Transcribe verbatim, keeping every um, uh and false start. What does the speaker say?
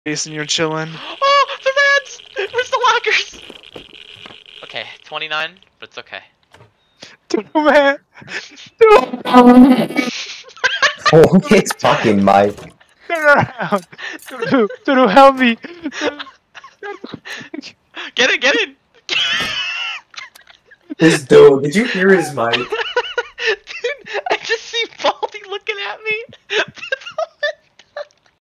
Jason, you're chilling. Oh, the rats! Where's the lockers? Okay, twenty-nine, but it's okay. Dude, man. Dude. Oh, it's fucking Mike. Turn around. Dude, dude, help me. Get in, get in! This dude, did you hear his mic?